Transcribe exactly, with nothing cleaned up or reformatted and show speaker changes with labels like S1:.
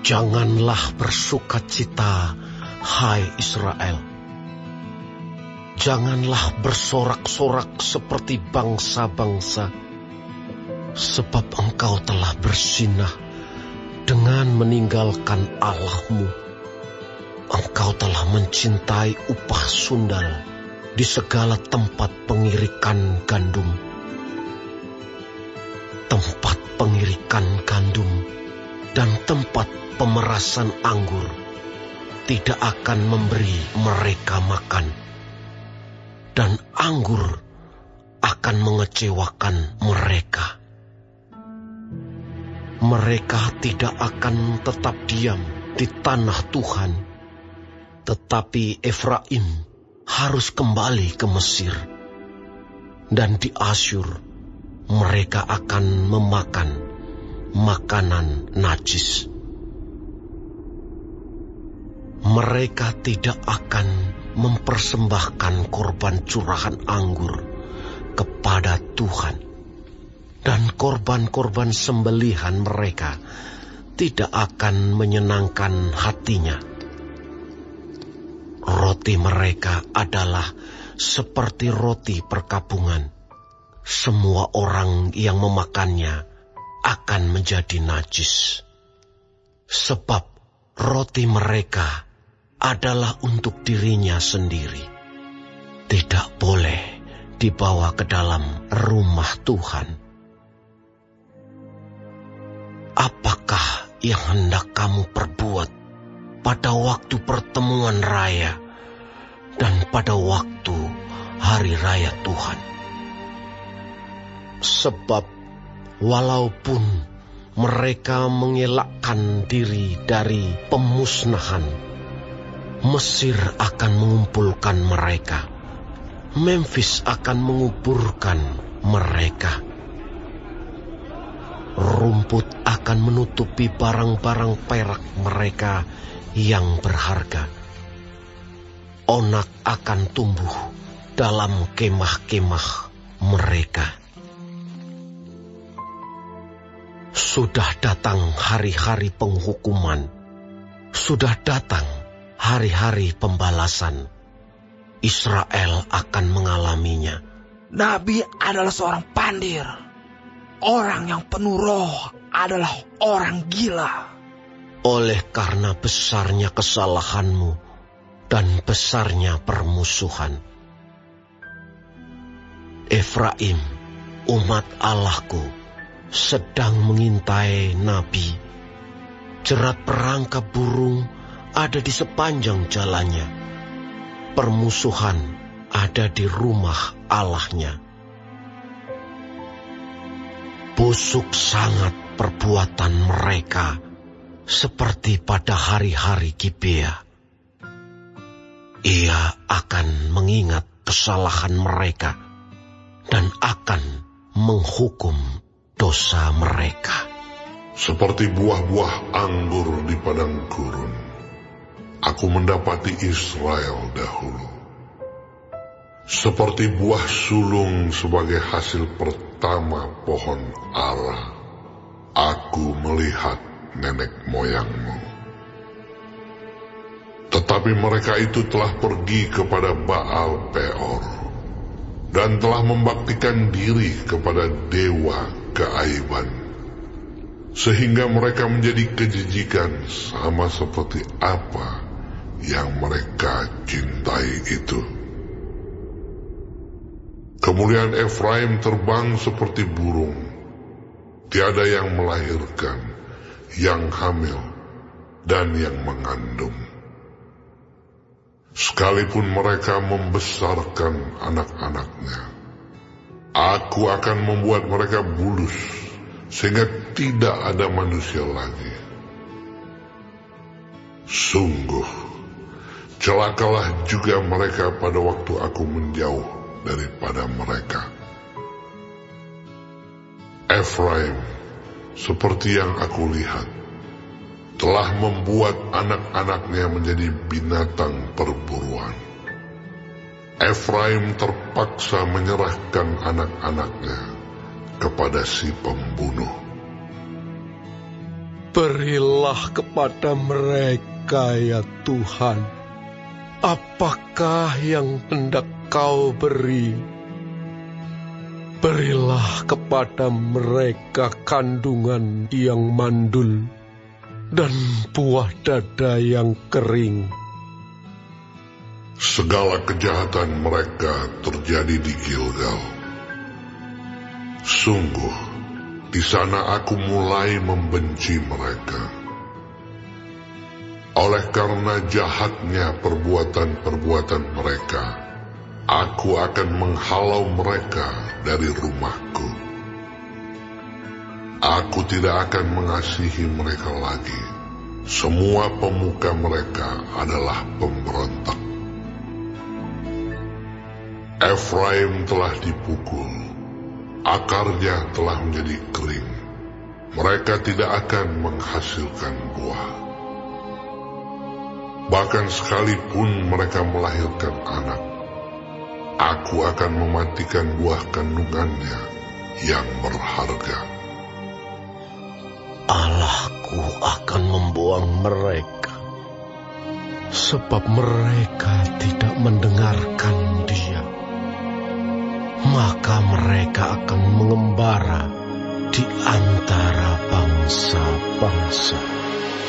S1: Janganlah bersukacita, hai Israel. Janganlah bersorak-sorak seperti bangsa-bangsa, sebab engkau telah berzinah dengan meninggalkan Allahmu. Engkau telah mencintai upah sundal di segala tempat pengirikan gandum. Tempat pengirikan gandum dan tempat pemerasan anggur tidak akan memberi mereka makan, dan anggur akan mengecewakan mereka. Mereka tidak akan tetap diam di tanah Tuhan, tetapi Efraim harus kembali ke Mesir, dan di Asyur mereka akan memakan makanan najis. Mereka tidak akan mempersembahkan korban curahan anggur kepada Tuhan, dan korban-korban sembelihan mereka tidak akan menyenangkan hatinya. Roti mereka adalah seperti roti perkabungan. Semua orang yang memakannya akan menjadi najis, sebab roti mereka adalah untuk dirinya sendiri, tidak boleh dibawa ke dalam rumah Tuhan. Apakah yang hendak kamu perbuat pada waktu pertemuan raya dan pada waktu hari raya Tuhan? Sebab walaupun mereka mengelakkan diri dari pemusnahan, Mesir akan mengumpulkan mereka. Memphis akan menguburkan mereka. Rumput akan menutupi barang-barang perak mereka yang berharga. Onak akan tumbuh dalam kemah-kemah mereka. Sudah datang hari-hari penghukuman. Sudah datang hari-hari pembalasan. Israel akan mengalaminya.
S2: Nabi adalah seorang pandir. Orang yang penuh roh adalah orang gila.
S1: Oleh karena besarnya kesalahanmu dan besarnya permusuhan, Efraim, umat Allahku, sedang mengintai nabi. Jerat perangkap burung ada di sepanjang jalannya. Permusuhan ada di rumah Allahnya. Busuk sangat perbuatan mereka, seperti pada hari-hari Gibea. Ia akan mengingat kesalahan mereka dan akan menghukum dosa mereka.
S3: Seperti buah-buah anggur di padang gurun, aku mendapati Israel dahulu. Seperti buah sulung sebagai hasil pertama pohon ara, aku melihat nenek moyangmu. Tetapi mereka itu telah pergi kepada Baal Peor dan telah membaktikan diri kepada dewa keaiban, sehingga mereka menjadi kejijikan sama seperti apa yang mereka cintai itu. Kemuliaan Efraim terbang seperti burung, tiada yang melahirkan, yang hamil, dan yang mengandung. Sekalipun mereka membesarkan anak-anaknya, aku akan membuat mereka bulus, sehingga tidak ada manusia lagi. Sungguh, celakalah juga mereka pada waktu aku menjauh daripada mereka. Efraim, seperti yang aku lihat, telah membuat anak-anaknya menjadi binatang perburuan. Efraim terpaksa menyerahkan anak-anaknya kepada si pembunuh.
S1: Berilah kepada mereka, ya Tuhan, apakah yang hendak Kau beri. Berilah kepada mereka kandungan yang mandul dan buah dada yang kering.
S3: Segala kejahatan mereka terjadi di Gilgal. Sungguh, di sana aku mulai membenci mereka. Oleh karena jahatnya perbuatan-perbuatan mereka, aku akan menghalau mereka dari rumahku. Aku tidak akan mengasihi mereka lagi. Semua pemuka mereka adalah pemberontak. Efraim telah dipukul, akarnya telah menjadi kering. Mereka tidak akan menghasilkan buah. Bahkan sekalipun mereka melahirkan anak, aku akan mematikan buah kandungannya yang berharga.
S1: Allahku akan membuang mereka, sebab mereka tidak mendengarkan Dia. Maka mereka akan mengembara di antara bangsa-bangsa.